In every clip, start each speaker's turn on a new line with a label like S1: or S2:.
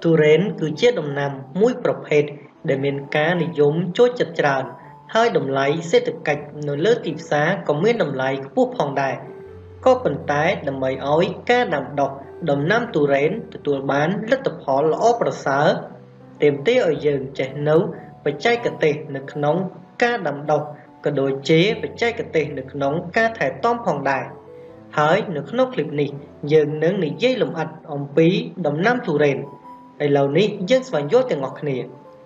S1: ទូរ៉េនគឺជាដំណាំមួយប្រភេទដែលមានការនិយមចូលចិត្តច្រើនហើយតម្លៃសេដ្ឋកិច្ចនៅលើទីផ្សារក៏មានតម្លៃខ្ពស់ផងដែរក៏ប៉ុន្តែដើម្បីឲ្យការដាំដុះដំណាំទូរ៉េនទទួលបានលទ្ធផលល្អប្រសើរទាមទារឲ្យយើងចេះនូវបច្ចេកទេសនៅក្នុងការដាំដុះក៏ដូចជាបច្ចេកទេសនៅក្នុងការថែទាំផងដែរហើយនៅក្នុងคลิปនេះយើងនឹងនិយាយលម្អិតអំពីដំណាំទូរ៉េនឥឡូវនេះយើងស្វែងយល់ទាំងអស់គ្នា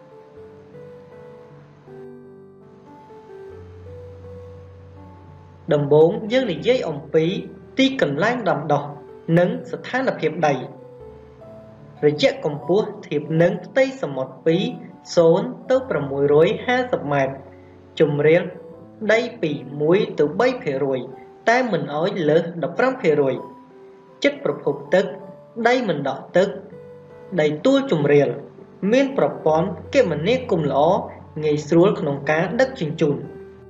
S1: ដំបូងយើងនិយាយអំពីទីកន្លែងដាំដុះនិងស្ថានភាពដីរយៈកម្ពស់ធៀបនឹងផ្ទៃសមុទ្រពី0ទៅ650ម៉ែត្រជម្រាលដីពី1ទៅ3%តែមិនឲ្យលើស15%ចិត្តប្រភពទឹកដីមិនដក់ទឹកដីទួលជម្រាលមានប្រព័ន្ធគមនាគមន៍ល្អងាយស្រួលក្នុងការដឹកជញ្ជូន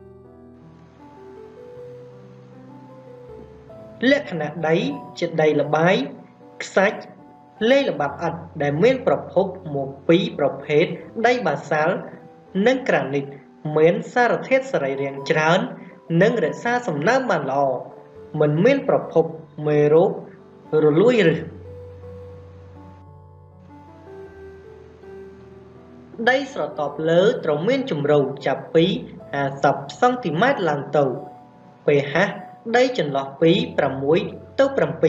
S1: លក្ខណៈដីជាដីល្បាយខ្សាច់លេល្បាប់ឥដ្ឋដែលមានប្រភពមកពីប្រភេទដីបាសាល់និងក្រានីតមានសារធាតុសរីរាង្គច្រើននិងរក្សាសំណើមបានល្អមិនមានប្រភពមេរោគរលួយឫសដីស្រទាប់លើត្រូវមានជម្រៅចាប់ពី50សង់ទីម៉ែត្រឡើងទៅ pH ដីចន្លោះពី6ទៅ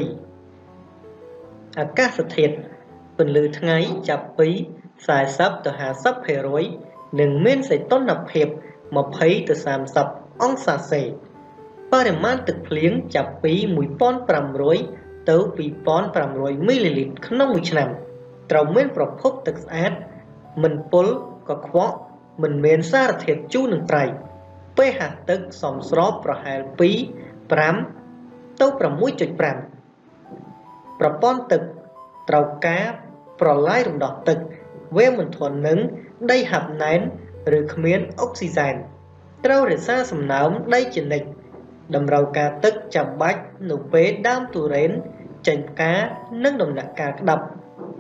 S1: 7អាកាសធាតុពន្លឺថ្ងៃចាប់ពី40ទៅ50% និងមានសីតុណ្ហភាព20ទៅ30អង្សាសេបរិមាណទឹកភ្លៀងចាប់ពី1500ទៅ2500មីលីលីត្រក្នុងមួយឆ្នាំត្រូវមានប្រភពទឹកស្អាតមិនពុលកខ្វក់មិនមានសារធាតុជូរនិងប្រៃ pH ទឹកសមស្របប្រហែលពី5ទៅ 6.5 ប្រព័ន្ធទឹកត្រូវការប្រឡាយរំដោះទឹកវាមិនធន់នឹងដីហាប់ណែនឬគ្មានអុកស៊ីសែនត្រូវរក្សាសំណើមដីជានិច្ចតម្រូវការទឹកចាំបាច់នៅពេលដើមទុរេនចេញផ្កានិងដំណាក់កាលក្តាប់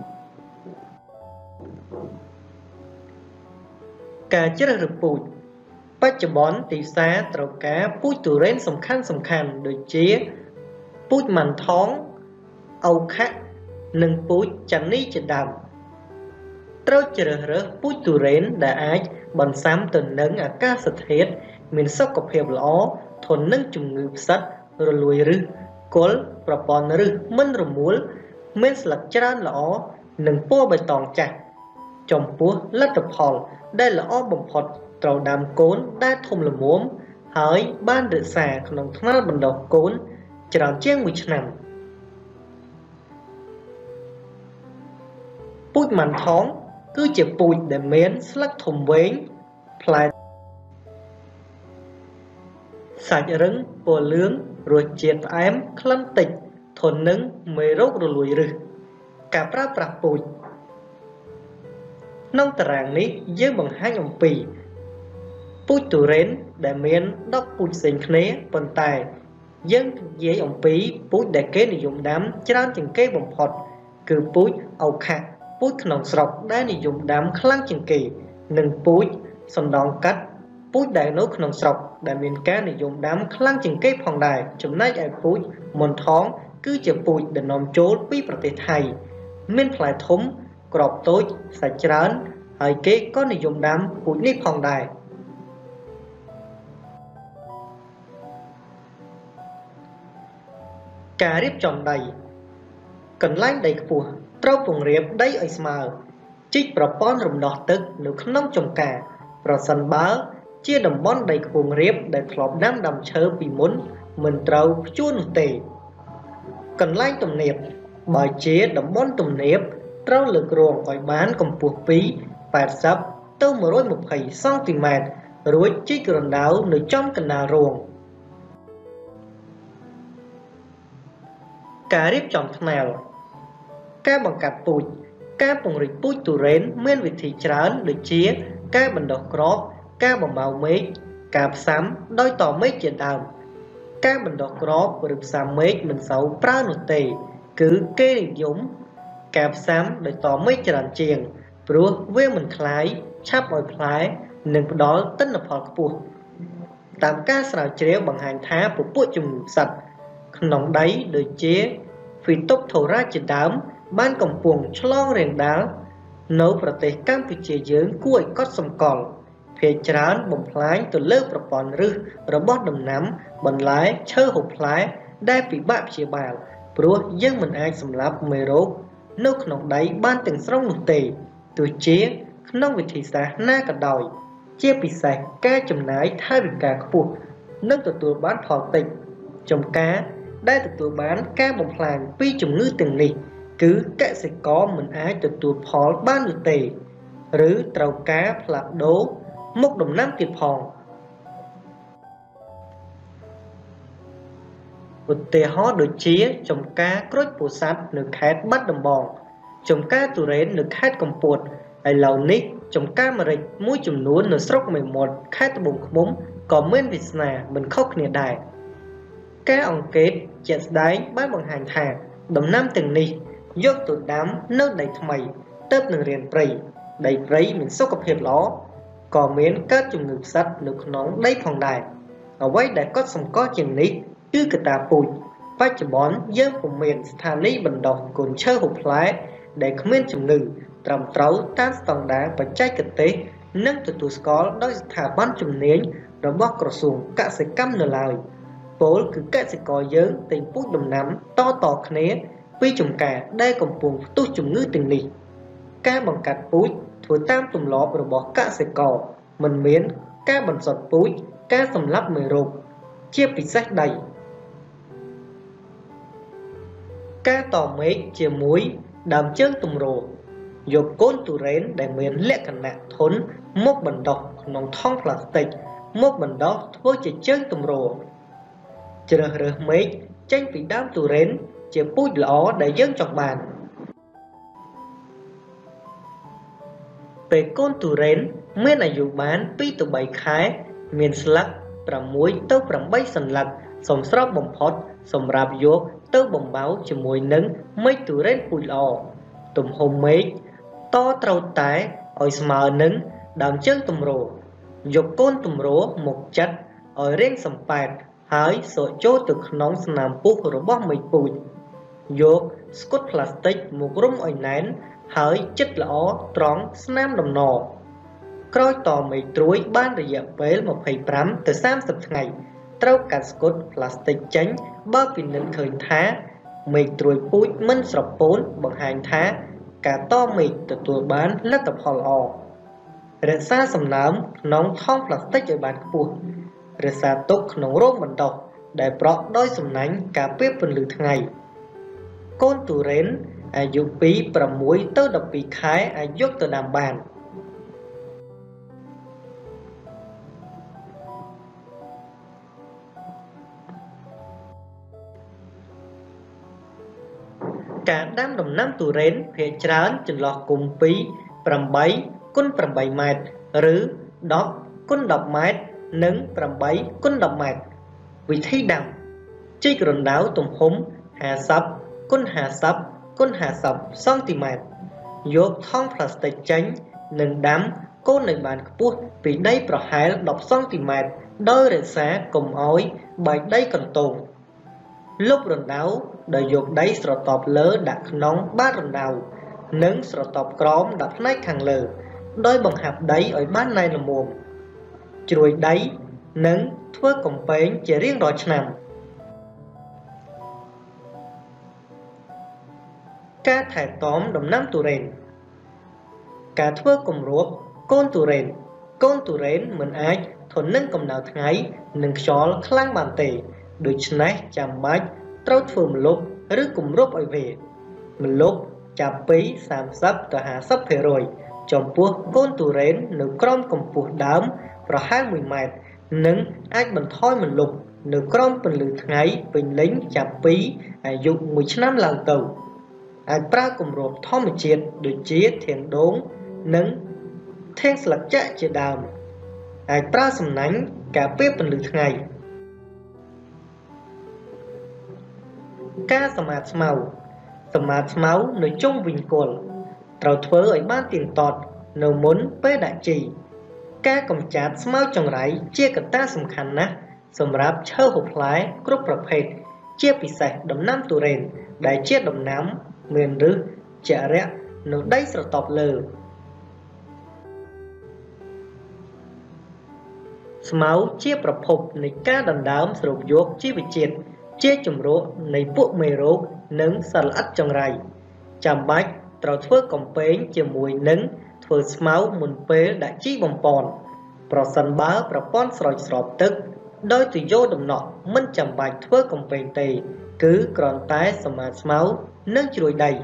S1: ការជ្រើសរើសពូជបច្ចុប្បន្នទីផ្សារត្រូវការពូជទុរេនសំខាន់ដូចជាពូជម៉ាន់ថងអូខាក់និងពូជចានីជាដើមត្រូវជ្រើសរើសពូជទុរេនដែលអាចបន្សាំទៅនឹងអាកាសធាតុមានសុខភាពល្អធន់នឹងជំងឺផ្សិតរលួយឫសគល់ប្រព័ន្ធឫសមិនរមួលមានស្លឹកច្រើនល្អនិងពណ៌បៃតងចាស់ចំពោះលទ្ធផលដែលល្អបំផុតត្រូវដាំកូនដែលធំល្មមហើយបានរក្សាក្នុងថ្នាលបណ្ដុះកូនច្រើនជាង1ឆ្នាំពូជម៉ាន់ថងគឺជាពូជដែលមានស្លឹកធំវែងផ្លែសាច់រឹងពណ៌លឿងរសជាតិផ្អែមក្លិនតិចធន់នឹងមេរោគរលួយឫសការប្រើប្រាស់ពូជក្នុងតារាងនេះយើងបង្ហាញអំពីពូជទុរេនដែលមាន10ពូជផ្សេងគ្នាប៉ុន្តែយើងនិយាយអំពីពូជដែលគេនិយមដាំច្រើនជាងគេបំផុតគឺពូជអូខាក់ពូជក្នុងស្រុកដែលនិយមដាំខ្លាំងជាងគេនិងពូជសំដងកាត់ពូជដែលនៅក្នុងស្រុកដែលមានការនិយមដាំខ្លាំងជាងគេផងដែរចំណែកឯពូជមុនថងគឺជាពូជដែលនាំចូលពីប្រទេសថៃមានផ្លែធំក្របតូចសាច់ច្រើនហើយគេក៏និយមដាំពូជនេះផងដែរការរៀបចំដីកន្លែងដីខ្ពស់ត្រូវពង្រាបដីឲ្យស្មើជីកប្រព័ន្ធរំដោះទឹកនៅក្នុងចម្ការប្រសិនបើជាតំបន់ដីខ្ពង់រាបដែលធ្លាប់ដាំដើមឈើពីមុនមិនត្រូវភ្ជួរនោះទេកន្លែងទំនាបបើជាតំបន់ទំនាបត្រូវលើករងឲ្យបានកម្ពស់ពី80ទៅ120សង់ទីម៉ែត្ររួចជីករណ្ដៅនៅចំកណ្ដាលរងការរៀបចំថ្នាលការបង្កាត់ពូជការពង្រីកពូជទុរេនមានវិធីច្រើនដូចជាការបណ្ដុះគ្រាប់ការបំបៅមែកការផ្សាំដោយតមែកជាដើមការបណ្ដុះគ្រាប់ឬផ្សាំមែកមិនសូវប្រើនោះទេគឺគេនិយម Cạp xám để tỏ mấy tràn chiền,ព្រោះវាមិនคล้ายឆាប់ឲ្យផ្លែនិងផ្ដល់ទិន្នផលខ្ពស់តាមការស្រាវជ្រាវបង្ហាញថាពពួកជំងឺសត្វក្នុងដីដូចជា Phytophthora ជាដើមបានកំពុងឆ្លងរាលដាលនៅប្រទេសកម្ពុជាយើងគួរឲ្យកត់សម្គាល់ភាគច្រើនបំផ្លាញទៅលើប្រព័ន្ធឫសរបស់ដំណាំបន្លែឈើហូបផ្លែដែលពិបាកព្យាបាលព្រោះយើងមិនអាចសម្លាប់មេរោគនៅក្នុងដីបានទាំងស្រុងនោះទេទោះជាក្នុងវិធីសាស្ត្រណាក៏ដោយជាពិសេសការចំណាយថវិកាខ្ពស់និងទទួលបានផលតិចចំការដែលទទួលបានការបំផ្លាញពីជំងឺទាំងនេះគឺកសិករមិនអាចទទួលផលបាននោះទេឬត្រូវការផ្លាស់ប្ដូរមុខដំណាំទៀតផងឧទាហរណ៍ដូចជាចំការក្រូចពោធិ៍សាត់នៅខេត្តបាត់ដំបងចំការទុរេននៅខេត្តកំពតឥឡូវនេះចំការម្រេចមួយចំនួននៅស្រុកមេមត់ខេត្តត្បូងឃ្មុំក៏មានវាសនាមិនខុសគ្នាដែរការអង្កេតជាក់ស្ដែងបានបង្ហាញថាដំណាំទាំងនេះយកទៅដាំនៅដីថ្មីទើបនឹងរៀនព្រៃដីព្រៃមានសុខភាពល្អក៏មានកើតជំងឺផ្សិតនៅក្នុងដីផងដែរអ្វីដែលកត់សម្គាល់ជាងនេះគឺកត្តាពូជបច្ចុប្បន្នយើងពុំមានស្ថានីយ៍បណ្ដុះកូនឈើហូបផ្លែដែលគ្មានជំងឺត្រឹមត្រូវតាមស្តង់ដារបច្ចេកទេសនិងទទួលស្គាល់ដោយស្ថាប័នជំនាញរបស់ក្រសួងកសិកម្មនៅឡើយពោលគឺកសិករយើងទិញពូជដំណាំតគ្នាពីចំការដែលកំពុងផ្ទុះជំងឺទាំងនេះការបង្កាត់ពូជធ្វើតាមទម្លាប់របស់កសិករមិនមានការបន្សុទ្ធពូជការសម្លាប់មេរោគជាពិសេសដីការតមេឃជាមួយដើមជើងទម្រយកកូនទុរេនដែលមានលក្ខណៈធន់មកបណ្ដុះក្នុងថង់ប្លាស្ទិកមកបណ្ដុះធ្វើជាជើងទម្រជ្រើសរើសមេឃចេញពីដើមទុរេនជាពូជល្អដែលយើងចង់បានពេលកូនទុរេនមានអាយុបាន2ទៅ3ខែមានស្លឹក6ទៅ8សន្លឹកសមស្របបំផុតសម្រាប់យកទៅបំបៅជាមួយនឹងមេឃទុរេនពូជល្អទំហំមេឃតត្រូវតែឲ្យស្មើនឹងដើមជើងទម្រយកកូនទម្រមកចាត់ឲ្យរាងសំប៉ែតហើយសកចូលទៅក្នុងស្នាមពុះរបស់មេឃពូជយកស្គុតផ្លាស្ទិកមករុំឲ្យណែនហើយជិតល្អត្រង់ស្នាមដំណក្រោយតមេឃត្រួយបានរយៈពេល25ទៅ30ថ្ងៃត្រូវកាត់ស្គុតផ្លាស្ទិកចេញបើពិនិត្យឃើញថាមេឃត្រួយពូជមិនស្រពោនបង្ហាញថាការតមេឃទទួលបានលទ្ធផលល្អរក្សាសំណើមក្នុងថង់ផ្លាស្ទិកឲ្យបានខ្ពស់រក្សាទុកក្នុងរោងបណ្ដុះដែលប្រក់ដោយសំណាញ់ការពារពន្លឺថ្ងៃកូនទុរេនអាយុពី6ទៅ12ខែអាចយកទៅដាំបានការដាំដំណាំទុរេនភាគច្រើនចន្លោះគុំពី8 x 8 ម៉ែត្រឬ10 x 10ម៉ែត្រនិង8 x 10ម៉ែត្រវិធីដាំជីករណ្ដៅទំហំ50 x 50 x 50សង់ទីម៉ែត្រយកថង់ផ្លាស្ទិកចេញនិងដាំកូនឲ្យបានខ្ពស់ពីដីប្រហែល10សង់ទីម៉ែត្រដោយរក្សាកុំឲ្យបែកដីកន្ទោងលុបរណ្ដៅដោយយកដីស្រទាប់លើដាក់ក្នុងបាតរណ្ដៅនិងស្រទាប់ក្រោមដាក់ផ្នែកខាងលើដោយបង្ហាប់ដីឲ្យបានណែនល្មមជ្រួយដីនិងធ្វើកំពែងជារៀងរាល់ឆ្នាំការថែទាំដំណាំទុរេនការធ្វើគម្របកូនទុរេនមិនអាចធន់នឹងកម្ដៅថ្ងៃនិងខ្យល់ខ្លាំងបានទេដូច្នេះចាំបាច់ត្រូវធ្វើម្លប់ឬគម្របឲ្យវាម្លប់ចាប់ពី30ទៅ50% ចំពោះកូនទុរេននៅក្រោមកម្ពស់ដើមប្រហែល1ម៉ែត្រនិងអាចបន្ថយម្លប់នៅក្រោមពន្លឺថ្ងៃពេញលេញចាប់ពីអាយុ1ឆ្នាំឡើងទៅអាចប្រើគម្របធម្មជាតិដូចជាធាងដូងនិងធាងស្លឹកចាក់ជាដើមអាចប្រើសំណាញ់ការពារពន្លឺថ្ងៃការសម្អាតស្មៅសមាស្មៅនៅចុងវិញគល់ត្រូវធ្វើឲ្យបានទៀងទាត់នៅមុនពេលដាក់ជីការកម្ចាត់ស្មៅចង្រៃជាកត្តាសំខាន់ណាស់សម្រាប់ឈើហូបផ្លែគ្រប់ប្រភេទជាពិសេសដំណាំទុរេនដែលជាដំណាំមានឫសជាក់លាក់នៅដីស្រទាប់លើស្មៅជាប្រភពនៃការដណ្ដើមស្រូបយកជីវជាតិជាជំរកនៃពួកមេរោគនិងសត្វល្អិតចង្រៃចាំបាច់ត្រូវធ្វើកំពែងជាមួយនឹងធ្វើស្មៅមុនពេលដាក់ជីបំប៉នប្រសិនបើប្រព័ន្ធស្រោចស្រពទឹកដោយទុយោដំណក់មិនចាំបាច់ធ្វើកំពែងទេគឺគ្រាន់តែសមាស្មៅនិងជ្រោយដី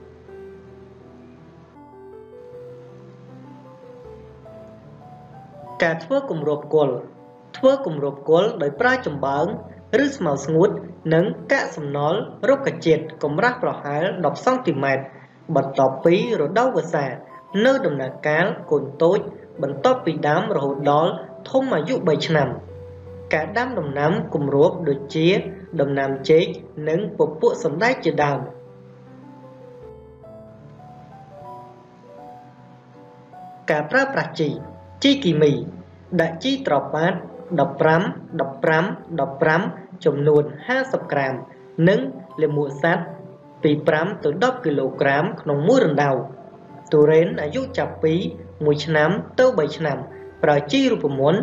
S1: ការធ្វើគម្របគល់ដោយប្រើចំបើងឬស្មៅស្ងួតនិងកាកសំណល់រុក្ខជាតិកម្រាស់ប្រហែល10សង់ទីម៉ែត្របន្ទាប់ពីរដូវវស្សានៅដំណាក់កាលកូនតូចបន្ទាប់ពីដាំរហូតដល់ធំអាយុ3ឆ្នាំការដាំដំណាំគម្របដូចជាដំណាំចេកនិងពពួកសណ្តែកជាដើមការប្រើប្រាស់ជីគីមីដាក់ជីត្របាត15 ចំនួន50ក្រាមនិងលាមកសត្វពី5ទៅ10គីឡូក្រាមក្នុងមួយរណ្ដៅទុរេនអាយុចាប់ពី1ឆ្នាំទៅ3ឆ្នាំប្រើជីរូបមន្ត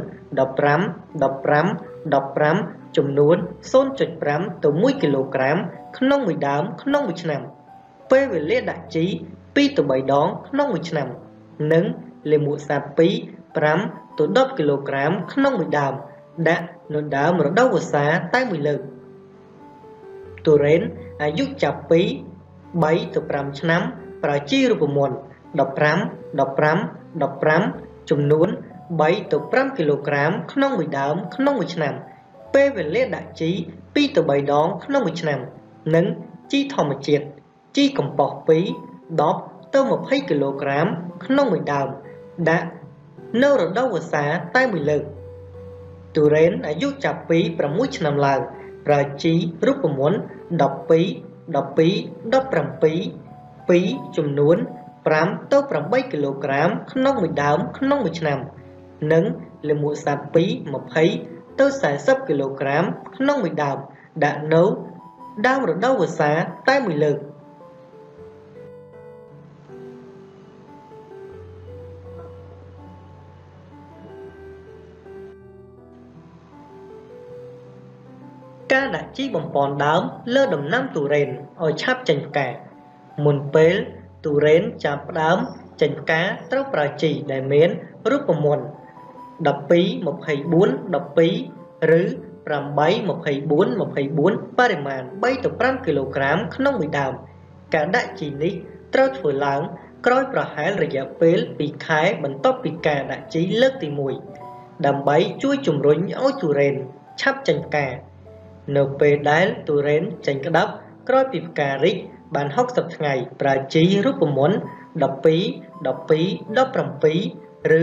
S1: 15 ចំនួន 0.5 ទៅ1គីឡូក្រាមក្នុងមួយដើមក្នុងមួយឆ្នាំពេលវេលាដាក់ជី2ទៅ3ដងក្នុងមួយឆ្នាំនិងលាមកសត្វពី5ទៅ10គីឡូក្រាមក្នុងមួយដើមដាក់នៅដើមរដូវវស្សាតែមួយលើកទុរេនអាយុចាប់ពី3ទៅ5ឆ្នាំប្រើជីរូបមន្ត15 ចំនួន3ទៅ5គីឡូក្រាមក្នុងមួយដើមក្នុងមួយឆ្នាំពេលវេលាដាក់ជី2ទៅ3ដងក្នុងមួយឆ្នាំនិងជីធម្មជាតិជីកំប៉ុស្ត10ទៅ20គីឡូក្រាមក្នុងមួយដើមដាក់នៅរដូវវស្សាតែមួយលើកទុរេនអាយុចាប់ពី6ឆ្នាំឡើងប្រើជីរូបមន្ត12 ចំនួន5ទៅ8គីឡូក្រាមក្នុងមួយដើមក្នុងមួយឆ្នាំនិងលាមកសត្វពី20ទៅ40គីឡូក្រាមក្នុងមួយដើមដាក់នៅដើមរដូវវស្សាតែមួយលើកការដាក់ជីបំប៉នដើមលើដំណាំទុរេនឲ្យឆាប់ចេញផ្កាមុនពេលទុរេនចាប់ផ្ដើមចេញផ្កាត្រូវប្រើជីដែលមានរូបមន្ត12 ឬ8 24 បរិមាណ3ទៅ5គីឡូក្រាមក្នុងមួយដើមការដាក់ជីនេះត្រូវធ្វើឡើងក្រោយប្រហែលរយៈពេល2ខែបន្ទាប់ពីការដាក់ជីលើកទី1ដើម្បីជួយជំរុញឲ្យទុរេនឆាប់ចេញផ្កានៅពេលដែលទុរេនចេញក្តាប់ក្រោយពីផ្ការីកបាន60ថ្ងៃប្រើជីរូបមន្ត12 ឬ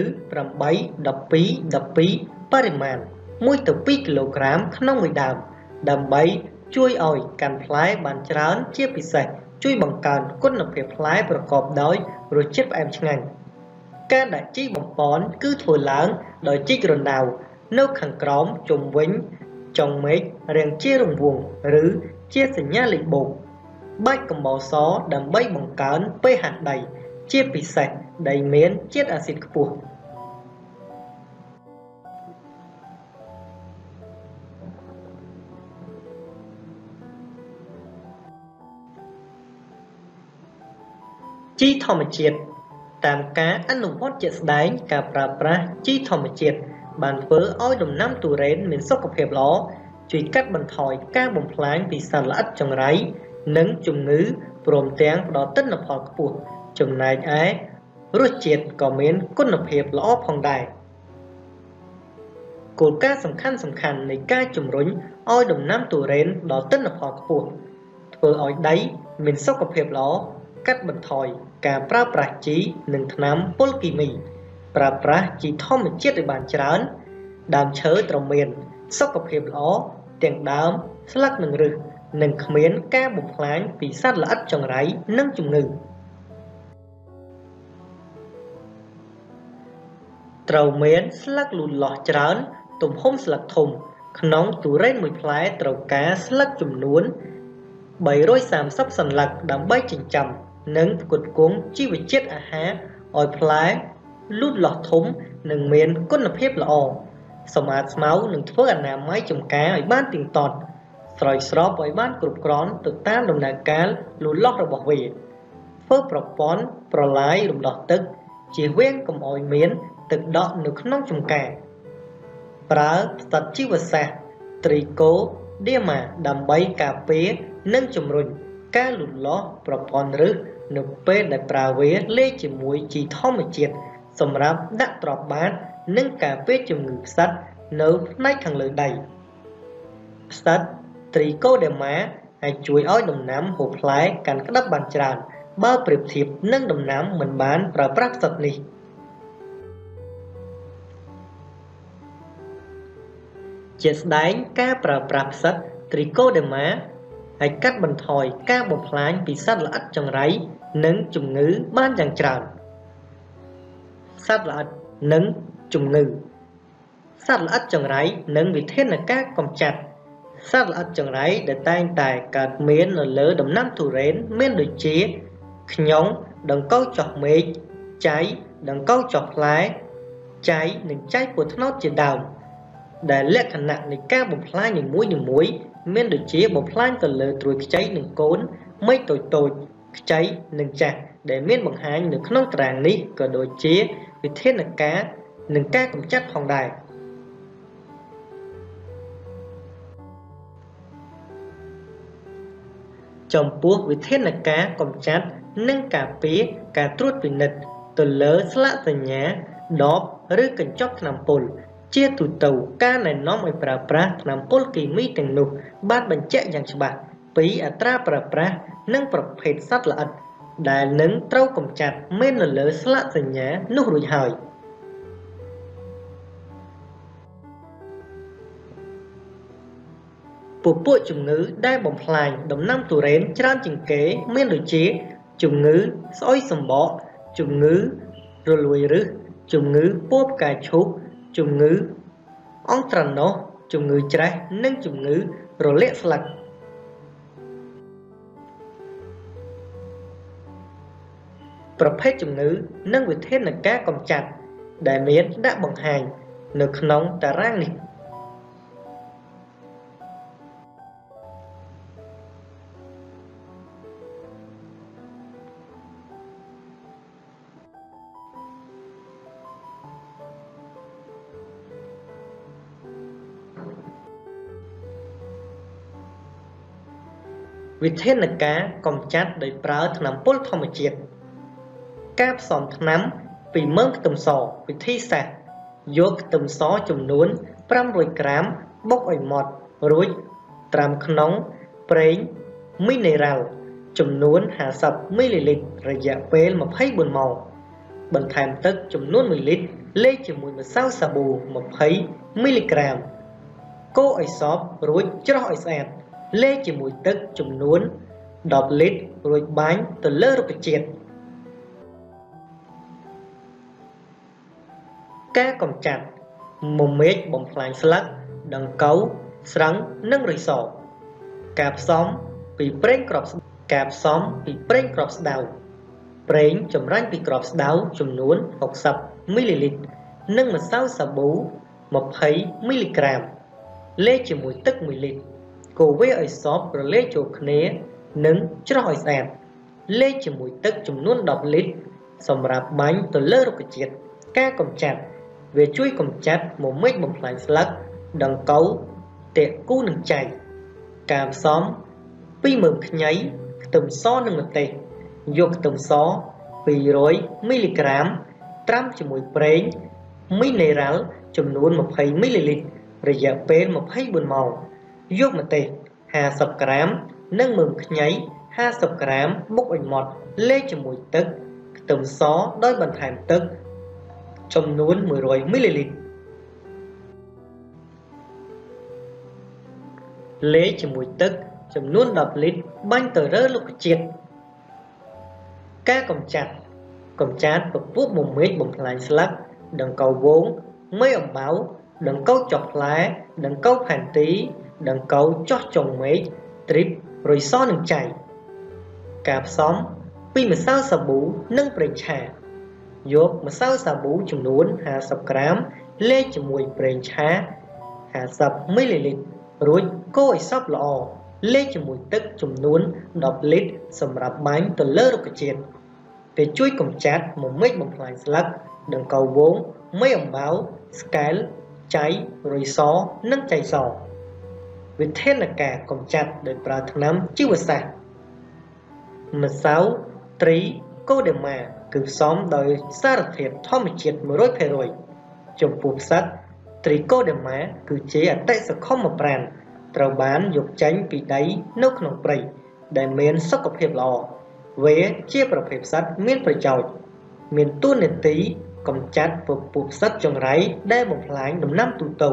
S1: 8 12 បរិមាណ1ទៅ2គីឡូក្រាមក្នុងមួយដើមដើម្បីជួយឲ្យកាន់ផ្លែបានច្រើនជាពិសេសជួយបង្កើនគុណភាពផ្លែប្រកបដោយរសជាតិផ្អែមឆ្ងាញ់ការដាក់ជីបំប៉នគឺធ្វើឡើងដោយជីករណ្ដៅនៅខាងក្រោមជុំវិញចុងមេឃរាងជារង្វង់ឬជាសញ្ញាលេខបូកបាច់កំបោរសដើម្បីបង្កើន pH ដីជាពិសេសដីមានជាតិអាស៊ីតខ្ពស់ជីធម្មជាតិតាមការអនុវត្តជាក់ស្ដែងការប្រើប្រាស់ជីធម្មជាតិបានធ្វើឲ្យដំណាំទុរេនមានសុខភាពល្អជួយកាត់បន្ថយការបំផ្លាញពីសត្វល្អិតចង្រៃនិងជំងឺព្រមទាំងផ្ដល់ទិន្នផលខ្ពស់ចំណែកឯរសជាតិក៏មានគុណភាពល្អផងដែរគោលការណ៍សំខាន់នៃការជំរុញឲ្យដំណាំទុរេនដល់ទិន្នផលខ្ពស់ធ្វើឲ្យដីមានសុខភាពល្អកាត់បន្ថយការប្រើប្រាស់ជីនិងថ្នាំពុលគីមីប្រើប្រាស់ជីធម្មជាតិឲ្យបានច្រើនដើមឈើត្រូវមានសុខភាពល្អទាំងដើមស្លឹកនិងឫសនឹងគ្មានការបំផ្លាញពីសត្វល្អិតចង្រៃនិងជំងឺត្រូវមានស្លឹកលូតលាស់ច្រើនទំហំស្លឹកធំក្នុងទុរេនមួយផ្លែត្រូវការស្លឹកចំនួន330សន្លឹកដើម្បីចិញ្ចឹមនិងផ្គត់ផ្គង់ជីវជាតិអាហារឲ្យផ្លែលូតលាស់ធំនិងមានគុណភាពល្អសម្អាតស្មៅនិងធ្វើអនាម័យចម្ការឲ្យបានទៀងទាត់ស្រោចស្រពឲ្យបានគ្រប់គ្រាន់ទៅតាមដំណើរការលូតលាស់របស់វាធ្វើប្រព័ន្ធប្រឡាយរំដោះទឹកជៀសវាងកុំឲ្យមានទឹកដក់នៅក្នុងចម្ការប្រើផ្សិតជីវសាស្ត្រត្រីកូឌីម៉ាដើម្បីការពារនិងជំរុញការលូតលាស់ប្រព័ន្ធឫសនៅពេលដែលប្រើវាលាយជាមួយជីធម្មជាតិសម្រាប់ដាក់ទ្រាប់បាតនិងការពារជំងឺផ្សិតនៅផ្នែកខាងលើដីផ្សិតត្រីកូឌីម៉ាអាចជួយឲ្យដំណាំហូបផ្លែកាន់ក្តាប់បានច្រើនបើប្រៀបធៀបនឹងដំណាំមិនបានប្រើប្រាស់ផ្សិតនេះជាស្ដែងការប្រើប្រាស់ផ្សិតត្រីកូឌីម៉ាអាចកាត់បន្ថយការបំផ្លាញពីសត្វល្អិតចង្រៃនិងជំងឺបានយ៉ាងច្រើនសត្វល្អិតនិងជំងឺសត្វល្អិតចង្រៃនិងវិធានការកម្ចាត់សត្វល្អិតចង្រៃដែលតែងតែកើតមាននៅលើដំណាំទុរេនមានដូចជាខ្ញុងដង្កូវចុះមេឃចៃដង្កូវចុះផ្លែចៃនិងចៃពោះត្នោតជាដើមដែលលក្ខណៈនៃការបំផ្លាញនីមួយៗមានដូចជាបំផ្លាញទៅលើត្រួយខ្ចីនិងកូនមែកតូចៗខ្ចីនិងចាស់ដែលមានបង្ហាញនៅក្នុងតារាងនេះក៏ដូចជាវិធានការនិងការកម្ចាត់ផងដែរចំពោះវិធានការកម្ចាត់និងការពារការត្រួតពិនិត្យទៅលើស្លាកសញ្ញាដបឬកញ្ចប់ថ្នាំពុលជាទូទៅការណែនាំឲ្យប្រើប្រាស់ថ្នាំពុលគីមីទាំងនោះបានបញ្ជាក់យ៉ាងច្បាស់ពីអត្រាប្រើប្រាស់និងប្រភេទសត្វល្អិតដែលនឹងត្រូវកម្ចាត់មាននៅលើស្លាកសញ្ញានោះរួចហើយពពួកជំងឺដែលបំផ្លាញដំណាំទុរេនច្រើនជាងគេមានដូចជាជំងឺស្អុយសម្បកជំងឺរលួយឫសជំងឺពោះផ្កាឈូកជំងឺអង់ត្រាណូសជំងឺច្រេះនិងជំងឺរលាកស្លឹកប្រភេទជំងឺនិងវិធានការកម្ចាត់ដែលមានដាក់បង្ហាញនៅក្នុងតារាងនេះវិធានការកម្ចាត់ដោយប្រើថ្នាំពុលធម្មជាតិការផ្សំថ្នាំពីមើមខ្ទឹមសវិធីសាស្ត្រយកខ្ទឹមសចំនួន500ក្រាមបុកឲ្យម៉ដ្ឋរួចត្រាំក្នុងប្រេងមីនេរ៉ាល់ចំនួន50មីលីលីត្ររយៈពេល24ម៉ោងបន្ថែមទឹកចំនួន1លីត្រលាយជាមួយម្សៅសាប៊ូ20មីលីក្រាមកូរឲ្យសព្វរួចច្រោះឲ្យស្អាតលាយជាមួយទឹកចំនួន10លីត្ររួចបាញ់ទៅលើរុក្ខជាតិការកម្ចាត់មមែកបំផ្លាញស្លឹកដង្កូវស្រឹងនិងឫសសការផ្សំពីប្រេងគ្រាប់ការផ្សំពីប្រេងគ្រាប់ស្តៅប្រេងចម្រាញ់ពីគ្រាប់ស្តៅចំនួន60មីលីលីត្រនិងម្សៅសាប៊ូ20មីលីក្រាមលាយជាមួយទឹក1លីត្រកូរវាឲ្យសព្វរលាយចូលគ្នានិងច្រោះឲ្យស្អាតលាយជាមួយទឹកចំនួន10លីត្រសម្រាប់បាញ់ទៅលើរុក្ខជាតិការកម្ចាត់វាជួយកម្ចាត់មមែកបំផ្លាញស្លឹកដង្កូវទាក់គូនិងចៃការផ្សំពីមើមខ្ញីខ្ទឹមសនិងម្ទេសយកខ្ទឹមស200មីលីក្រាមត្រាំជាមួយប្រេងមីនេរ៉ាល់ចំនួន20មីលីលីត្ររយៈពេល24ម៉ោងយកម្ទេស50ក្រាមនិងមើមខ្ញី50ក្រាមបុកឲ្យម៉ដ្ឋលាយជាមួយទឹកខ្ទឹមសដោយបន្ថែមទឹកចំនួន100មីលីលីត្រលាយជាមួយទឹកចំនួន10 លីត្របាញ់ទៅលើរុក្ខជាតិការកម្ចាត់ពពួកមមេឃបំផ្លាញស្លឹកដង្កូវវងមេអំបៅដង្កូវចុះផ្លែដង្កូវផែនទីដង្កូវចុះចុងមេឃទ្រីបរុយសនិងចៃការផ្សំពីម្សៅសាប៊ូនិងប្រេងឆាយកម្សៅសាប៊ូចំនួន50 ក្រាមលាយជាមួយប្រេងឆា50 មីលីលីត្ររួចកូរឲ្យសព្វល្អលាយជាមួយទឹកចំនួន10 លីត្រសម្រាប់បាញ់ទៅលើរុក្ខជាតិវាជួយកម្ចាត់មមេឃបំផ្លាញស្លឹកដង្កូវវងមេអំបៅស្កែលចៃរុយសនិងចៃសវិធានការកម្ចាត់ដោយប្រើថ្នាំជីវសាស្ត្រម្សៅត្រីកូដេម៉ាគឺផ្សំដោយសារធាតុធម្មជាតិ 100% ចំពោះផ្សិតត្រីកូដេម៉ាគឺជាអតិសកុមប្រាណត្រូវបានយកចេញពីដីនៅក្នុងព្រៃដែលមានសុខភាពល្អវាជាប្រភេទផ្សិតមានប្រយោជន៍មានតួនាទីកម្ចាត់ពពួកផ្សិតចង្រៃដែលបំផ្លាញដំណាំទូទៅ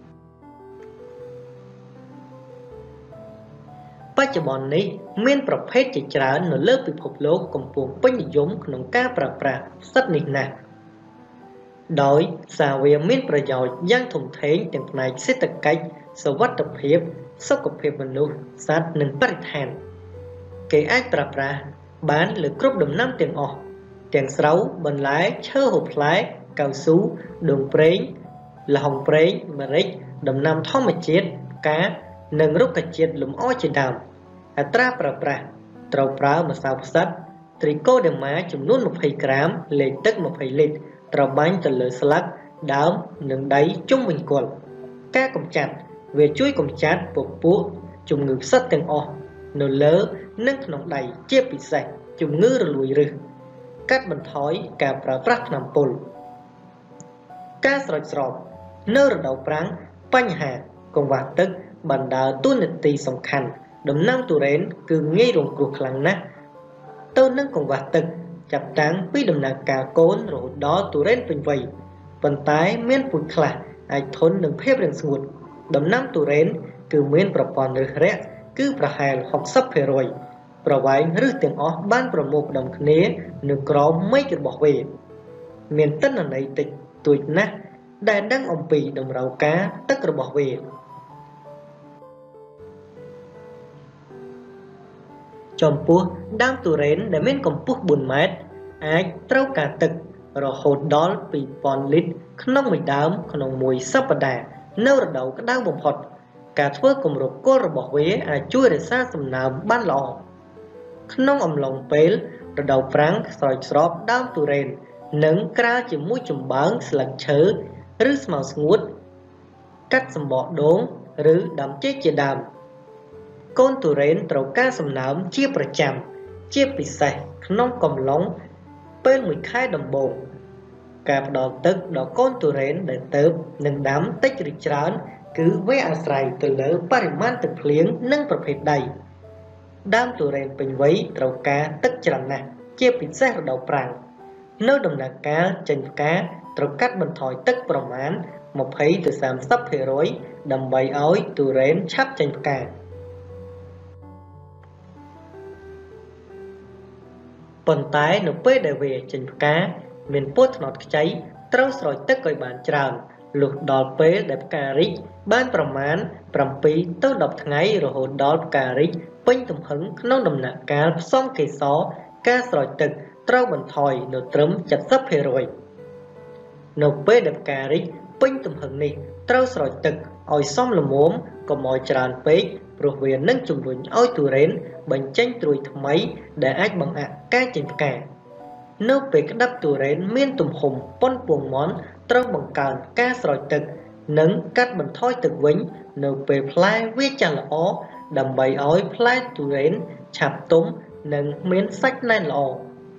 S1: បច្ចុប្បន្ននេះមានប្រភេទជាច្រើននៅលើពិភពលោកកំពុងពេញនិយមក្នុងការប្រើប្រាស់ផ្សិតនេះណាស់ដោយសារវាមានប្រយោជន៍យ៉ាងធំធេងទាំងផ្នែកសេដ្ឋកិច្ចសុវត្ថិភាពសុខភាពមនុស្សសត្វនិងបរិស្ថានគេអាចប្រើប្រាស់បានលើគ្រប់ដំណាំទាំងអស់ទាំងស្រូវបន្លែឈើហូបផ្លែកៅស៊ូដូងប្រេងល្ហុងប្រេងម្រេចដំណាំធម្មជាតិផ្កានិងរុក្ខជាតិលម្អជាដើមអត្រាប្រើប្រាស់ត្រូវប្រើម្សៅផ្សិតត្រីកូដេម៉ាចំនួន20 ក្រាមលេខទឹក20 លីត្រត្រូវបាញ់ទៅលើស្លឹកដើមនិងដីជុំវិញគល់ការកម្ចាត់វាជួយកម្ចាត់ពពួកជំងឺផ្សិតទាំងអស់នៅលើនិងក្នុងដីជាពិសេសជំងឺរលួយឫសកាត់បន្ថយការប្រើប្រាស់ថ្នាំពុលការស្រោចស្រពនៅរដូវប្រាំងបញ្ហាកង្វះទឹកបានដើរតួនាទីសំខាន់ដំណាំទុរេនគឺងាយរងគ្រោះខ្លាំងណាស់ទៅនឹងកង្វះទឹកចាប់តាំងពីដំណាក់កាលកូនរហូតដល់ទុរេនពេញវ័យប៉ុន្តែមានពូជខ្លះអាចធន់នឹងភាពរាំងស្ងួតដំណាំទុរេនគឺមានប្រព័ន្ធឫសរាក់គឺប្រហែល 60% ប្រវែងឫសទាំងអស់បានប្រមូលផ្ដុំគ្នានៅក្រោមមែករបស់វាមានទិន្នន័យតិចតួចណាស់ដែលដឹងអំពីតម្រូវការទឹករបស់វាចំពោះដើមទុរេនដែលមានកម្ពស់4 ម៉ែត្រអាចត្រូវការទឹករហូតដល់ 2000 លីត្រក្នុងមួយដើមក្នុងមួយសប្តាហ៍នៅរដូវក្តៅបំផុតការធ្វើគម្របគល់របស់វាអាចជួយរក្សាសំណើមបានល្អក្នុងអំឡុងពេលរដូវប្រាំងស្រោចស្រពដើមទុរេននិងក្រាលជាមួយចំបើងស្លឹកឈើឬស្មៅស្ងួតកាត់សម្បកដូងឬដាំចេកជាដើមកូនទុរេនត្រូវការសំណើមជាប្រចាំជាពិសេសក្នុងកំឡុងពេល1 ខែដំបូងការផ្ដល់ទឹកដល់កូនទុរេនដែលទើបនឹងដាំតិចឬច្រើនគឺវាអាស្រ័យទៅលើបរិមាណទឹកភ្លៀងនិងប្រភេទដីដើមទុរេនពេញវ័យត្រូវការទឹកច្រើនណាស់ជាពិសេសរដូវប្រាំងនៅដំណាក់កាលចេញផ្កាត្រូវកាត់បន្ថយទឹកប្រមាណ 20 ទៅ 30% ដើម្បីឲ្យទុរេនឆាប់ចេញផ្កាប៉ុន្តែនៅពេលដែលវាចេញផ្កាមានពណ៌ត្នោតខ្ចីត្រូវស្រោចទឹកឲ្យបានច្រើនលុះដល់ពេលដែលផ្ការីកបានប្រមាណ 7 ទៅ 10 ថ្ងៃរហូតដល់ផ្ការីកពេញទំហឹងក្នុងដំណាក់កាលផ្សំកេសរការស្រោចទឹកត្រូវបន្ថយនៅត្រឹម 70% នៅពេលដែលផ្ការីកពេញទំហឹងនេះត្រូវស្រោចទឹកឲ្យសមល្មមកុំឲ្យច្រើនពេកព្រោះវានឹងជំរុញឲ្យទុរេនបញ្ចេញត្រួយថ្មីដែលអាចបង្អាក់ការចេញផ្កានៅពេលក្តាប់ទុរេនមានទំហំប៉ុនពួងមាន់ត្រូវបង្កើនការស្រោចទឹកនិងកាត់បន្ថយទឹកវិញនៅពេលផ្លែវាចាស់ល្អដើម្បីឲ្យផ្លែទុរេនឆាប់ទុំនិងមានសាច់ណែនល្អ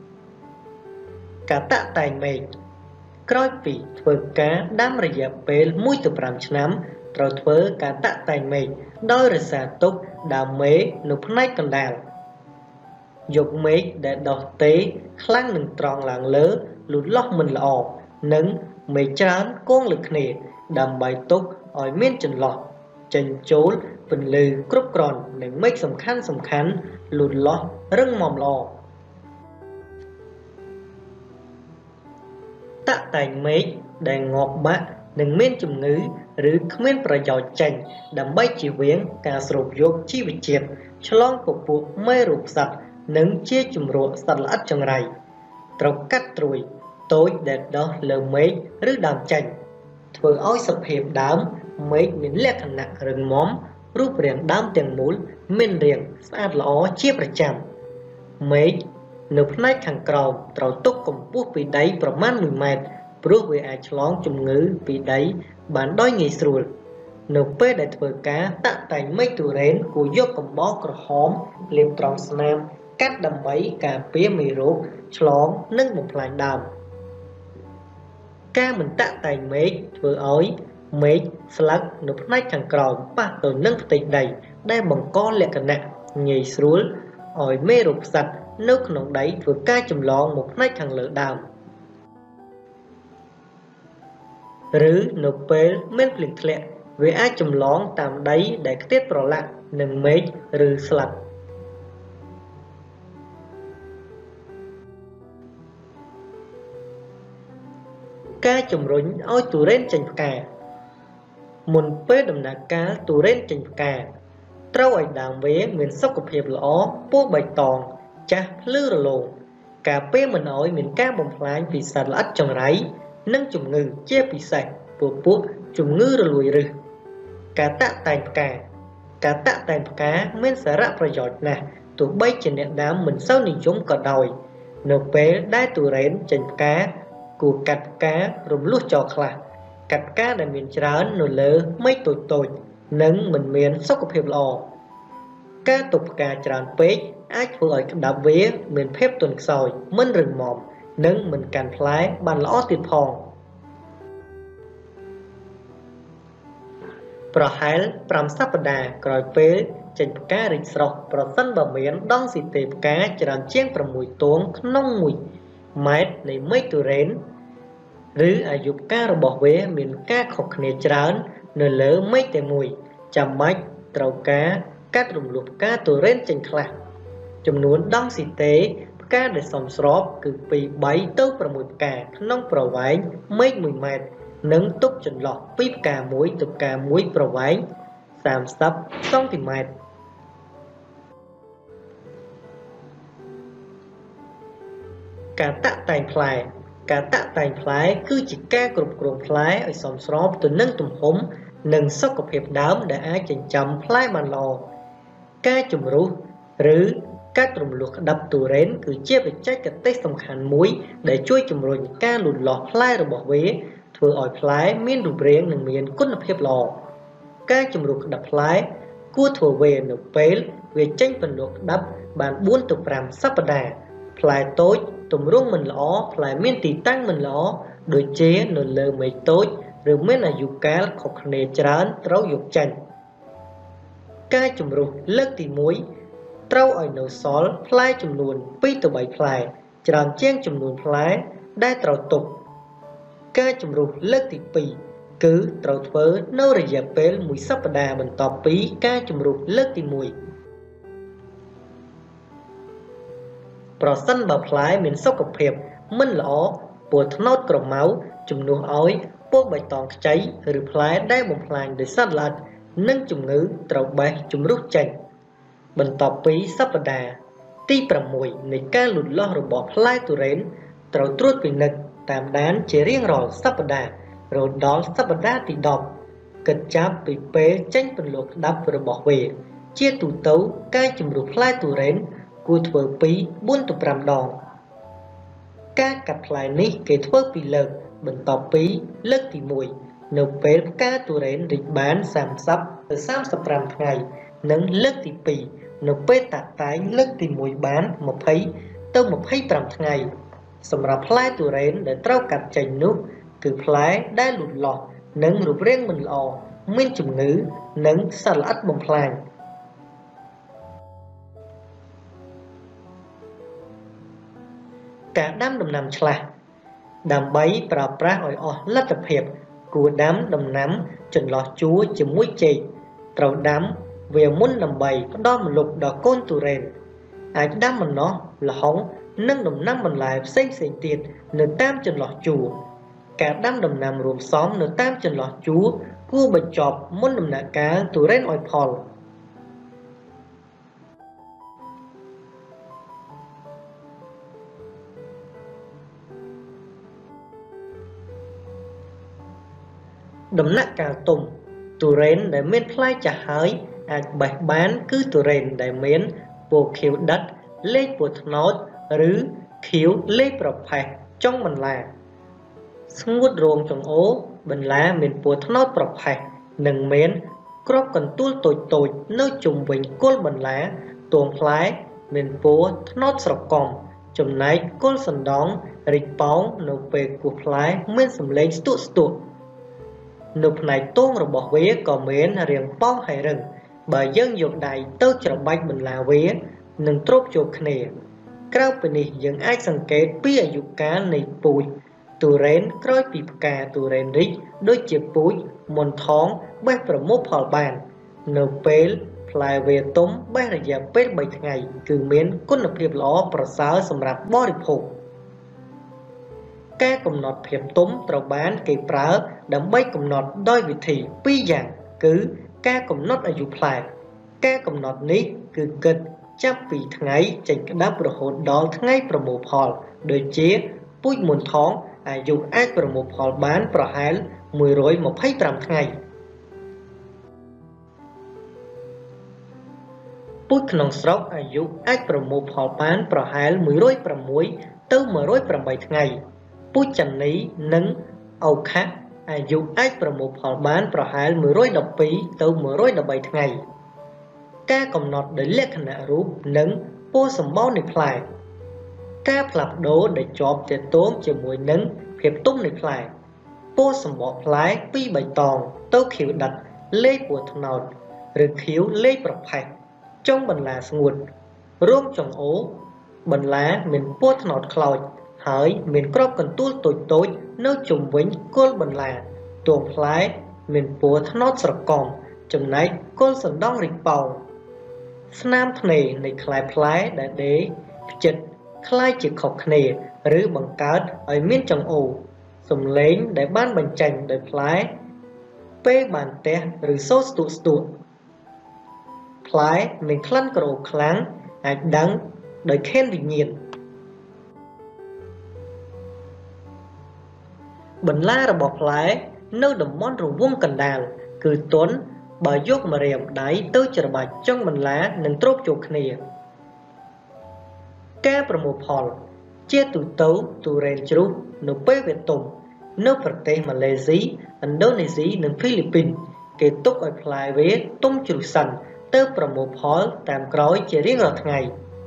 S1: ការតាក់តែងមែកក្រោយពីធ្វើការដាំរយៈពេល 1 ទៅ 5 ឆ្នាំត្រូវធ្វើការតាក់តែងមែកដោយរក្សាទុកដើមមែកនៅផ្នែកកណ្ដាលយកមែកដែលដោះទេខ្លាំងនឹងត្រង់ឡើងលើលូតលាស់មិនល្អនិងមែកច្រើនគងលើគ្នាដើម្បីទុកឲ្យមានចន្លោះចេញចូល phần lư cướp còn để mấy sầm khăn lụt ló rưng mòm lò tạ tài mấy để ngọt bạ đừng men chùm ngữ rứ menประโยชน์ចេញដើម្បីជៀសវាងការស្រូបយកជីវជាតិឆ្លងពពួកមេរោគសត្វនិងជាជំរក់សត្វល្អិតចង្រៃត្រូវកាត់ត្រួយតូចដែលដោះលើមេឃឬដើមចេញធ្វើឲ្យសភាពដើមមេឃមានលក្ខណៈរឹងមាំរូបរាងដើមទាំងមូលមានរាងស្អាតល្អជាប្រចាំមេឃនៅផ្នែកខាងក្រោមត្រូវទុកកម្ពស់ពីដីប្រមាណ1ម៉ែត្រព្រោះវាអាចឆ្លងជំងឺពីដីបានដោយងាយស្រួលនៅពេលដែលធ្វើការតាក់តែងមេឃទុរេនគួរយកកំបោរក្រហមលាបត្រង់ស្នាមកាត់ដើម្បីការពារមេរោគឆ្លងនិងបំផ្លាញដើមការមិនតាក់តែងមេឃធ្វើឲ្យមេឃស្លឹកនៅផ្នែកខាងក្រោមប៉ះទៅនឹងផ្ទៃដីដែលបង្កលក្ខណៈងាយស្រួលឲ្យមេរោគផ្សិតនៅក្នុងដីធ្វើការចម្លងមកផ្នែកខាងលើដើមឬនៅពេលមានភ្លៀងធ្លាក់វាអាចចម្លងតាមដីដែលខ្ទាតប្រឡាក់នឹងមេឃឬស្លឹកការជំរុញឲ្យទុរេនចេញផ្កាមុនពេលដំណាក់កាលទុរេនចេញផ្កាត្រូវឲ្យដើមវាមានសុខភាពល្អពណ៌បៃតងចាស់ភ្លឺរលោងការពារមិនឲ្យមានការបំផ្លាញពីសត្វល្អិតចង្រៃនិងជំងឺជាពិសេសពួកជំងឺរលួយឫសការតាក់តែងផ្កាមានសារៈប្រយោជន៍ណាស់ទោះបីជាអ្នកដាំមិនសូវនិយមក៏ដោយនៅពេលដែលទុរេនចេញផ្កាគួរកាត់ផ្ការំលោះចោលខ្លះកាត់ផ្កាដែលមានច្រើននៅលើមែកតូចនិងមិនមានសុខភាពល្អការទុបផ្កាច្រើនពេកអាចធ្វើឲ្យក្តាប់វាមានភាពទន់ខ្សោយមិនរឹងមាំនិងមិនកាន់ផ្លែបានល្អទៀតផងប្រហែល5សប្តាហ៍ក្រោយពេលចេញផ្ការីកស្រស់ប្រសិនបើមានដងស៊ីតេផ្កាច្រើនជាង6ទងក្នុង1ម៉ែត្រនៃមែកទុរេនឬអាយុផ្ការបស់វាមានការខុសគ្នាច្រើននៅលើមែកតែមួយចាំបាច់ត្រូវការកាត់រំលោះផ្កាទុរេនចេញខ្លះចំនួនដងស៊ីតេផ្កាដែលសមស្របគឺពី3ទៅ6ផ្កាក្នុងប្រវែងមែក1ម៉ែត្រនិងទុកចន្លោះពីផ្កាមួយទៅផ្កាមួយប្រវែង30សង់ទីម៉ែត្រការតាក់តែងផ្លែគឺជាការគ្រប់គ្រងផ្លែឲ្យសមស្របទៅនឹងទំហំនិងសុខភាពដើមដែលអាចចិញ្ចឹមផ្លែបានល្អការជំរុះឬកាត់រំលោះក្តាប់ទុរេនគឺជាបច្ចេកទេសសំខាន់មួយដែលជួយជំរុញការលូតលាស់ផ្លែរបស់វាធ្វើឲ្យផ្លែមានរូបរាងនិងមានគុណភាពល្អការជំរុះក្តាប់ផ្លែគួរធ្វើវានៅពេលវាចេញពន្លកក្តាប់បាន4ទៅ5សប្តាហ៍ផ្លែតូចទម្រង់មិនល្អផ្លែមានទីតាំងមិនល្អដូចជានៅលើមែកតូចឬមានអាយុកាលខុសគ្នាច្រើនត្រូវយកចេញការជំរុះលើកទី1ត្រូវឲ្យនៅសល់ផ្លែចំនួន2ទៅ3ផ្លែច្រើនជាងចំនួនផ្លែដែលត្រូវទុកការជំរុះលើកទី2គឺត្រូវធ្វើនៅរយៈពេល1សប្តាហ៍បន្ទាប់ពីការជំរុះលើកទី1ប្រសិនបើផ្លែមានសុខភាពមិនល្អពណ៌ត្នោតក្រមៅជំនួសឲ្យពណ៌បៃតងខ្ចីឬផ្លែដែលបំផ្លាញដោយសត្វល្អិតនិងជំងឺត្រូវបេះជំរុះចេញបន្ទាប់ពីសប្តាហ៍ទី6នៃការលូតលាស់របស់ផ្លែទុរេនត្រូវត្រួតពិនិត្យតាមដានជារៀងរាល់សប្តាហ៍រហូតដល់សប្តាហ៍ទី10គិតចាប់ពីពេលចេញពន្លកក្តាប់របស់វាជាទូទៅការជំរុះផ្លែទុរេនគួរធ្វើពី4ទៅ5ដងការកាត់ផ្លែនេះគេធ្វើពីលើកបន្ទាប់ពីលើកទី1នៅពេលផ្កាទុរេនរីកបាន30ទៅ35ថ្ងៃនិងលើកទី2នៅពេលតាក់តែងលើកទី1បាន20ទៅ25ថ្ងៃសម្រាប់ផ្លែទុរេនដែលត្រូវកាត់ចេញនោះគឺផ្លែដែលលូតលាស់និងរូបរាងមិនល្អមានជំងឺនិងសត្វល្អិតបំផ្លាញការដាំដំណាំឆ្លាស់ដើម្បីប្រើប្រាស់ឲ្យអស់លទ្ធភាពគួរដាំដំណាំចន្លោះជួរជាមួយចេកត្រូវដាំ về muôn nằm bày đó một lục đỏ côn tù rèn ai đam mình nó là hóng nâng đầm năm mình lại xanh xanh tiền nửa tam chân lọt chùa cả đám đầm nằm rùm xóm nửa tam chân lọt chúa cua bạch chọp muôn đầm nạ cá tù rèn oi phò đầm nạ cá tùng tù rèn để miên plai chả hơi ai bạch bán cứ tù rèn để miên bộ khiếu đất lấy bộ nốt rứ khiếu lấy bọc phạt trong mình là ngút ruộng trong ố bình lá miền bộ nốt bọc phạt nâng miên crop cần tuôn tồi nơi trùng bình côn bình lá tuồng phái miền bộ nốt sọc còng trong này côn sần đón rịch bóng nộp về của phái miên sầm lấy stụt nộp này tôn rồi bỏ vía còn miên riêng bóng hay rừng bởi dân dục đại tớ trở bạch bình là vía nâng trốt chụp khné Krau penih yang ai sang kết pi ayu cá này bụi tù rén kroi pi cá tù rén rít đôi chiếc bụi môn thóng béប្រមូលផលបាននៅពេលផ្លែវាទុំបេះរយៈពេល3ថ្ងៃគឺមានគុណភាពល្អប្រសើរសម្រាប់បរិភោគការកំណត់ភាពទុំត្រូវបានគេប្រើដើម្បីកំណត់ដោយវិធី2យ៉ាងគឺការកំណត់អាយុផ្លែការកំណត់នេះគឺគិតចាប់ពីថ្ងៃចេញក្តាប់រហូតដល់ថ្ងៃប្រមូលផលដូចជាពូជមុនថងអាយុអាចប្រមូលផលបានប្រហែល125ថ្ងៃពូជក្នុងស្រុកអាយុអាចប្រមូលផលបានប្រហែល106ទៅ108ថ្ងៃពូជចន្ទនីនិងអូខាអាយុអាចប្រមូលផលបានប្រហែល112ទៅ113ថ្ងៃការកំណត់ដោយលក្ខណៈរូបនិងពណ៌សម្បូរនៃផ្លែការផ្លាស់ប្ដូរដែលជាប់ទាក់ទងជាមួយនឹងភាពទុំនៃផ្លែពណ៌សម្បកផ្លែពីបៃតងទៅខៀវដិតលេខពណ៌ត្នោតឬខៀវលេខប្រផេះចុងបន្លាស្ងួតរួមចង្អូបន្លាមានពណ៌ត្នោតខ្លោចហើយមានក្របកន្ទួលតូចៗនៅជុំវិញគល់បន្លាទងផ្លែមានពណ៌ត្នោតស្រកំចំណែកគល់សណ្ដោងរីកប៉ោងស្នាមភ្នែកនៃផ្លែដែលដេកផ្ចិតคล้ายជាខុសគ្នាឬបង្កើតឲ្យមានចង្អូសំឡេងដែលបានបញ្ចេញដោយផ្លែពេលបានទះឬសូរស្ទុះផ្លែមានក្លិនក្រអូបខ្លាំងអាចដឹងដោយខេនវិញ្ញាណបន្លារបស់ផ្លែនៅតំបន់រង្វង់កណ្ដាលគឺទន់បើយកម្រាមដៃទៅច្របាច់ចុងបន្លានឹងទ្រពចូលគ្នាការប្រមូលផលជាទូទៅទុរេនជ្រូកនៅពេលវាទុំនៅប្រទេសម៉ាឡេស៊ីឥណ្ឌូនេស៊ីនិងហ្វីលីពីនគេទុកឲ្យផ្លែវាទុំជ្រូកសិនទៅប្រមូលផលតាមក្រោយជារៀងរាល់ថ្ងៃ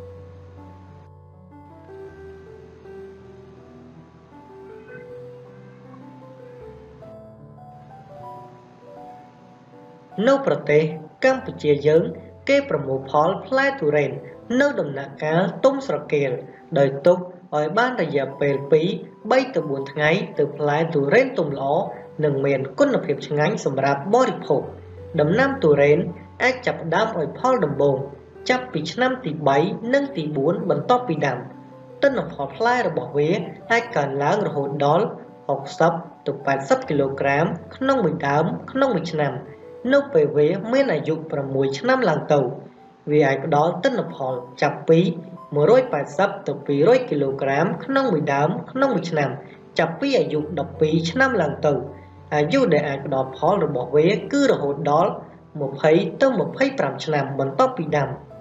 S1: នៅប្រទេសកម្ពុជាយើងគេប្រមូលផលផ្លែទុរេននៅដំណាក់កាលទុំស្រកៀលដោយទុកឲ្យបានរយៈពេល2 3ទៅ4ថ្ងៃទើបផ្លែទុរេនទុំល្អនិងមានគុណភាពឆ្ងាញ់សម្រាប់បរិភោគដំណាំទុរេនអាចចាប់ផ្ដើមឲ្យផលដំបូងចាប់ពីឆ្នាំទី3និងទី4បន្ទាប់ពីដាំទិន្នផលផ្លែរបស់វាអាចកើនឡើងរហូតដល់60ទៅ80គីឡូក្រាមក្នុងមួយដើមក្នុងមួយឆ្នាំនៅពេលវាមានអាយុ6ឆ្នាំឡើងទៅវាអាចផ្ដល់ទិន្នផលចាប់ពី180ទៅ200គីឡូក្រាមក្នុងមួយដើមក្នុងមួយឆ្នាំចាប់ពីអាយុ12ឆ្នាំឡើងទៅអាយុដែលអាចផ្ដល់ផលរបស់វាគឺរហូតដល់20ទៅ25ឆ្នាំបន្ទាប់ពីដាំ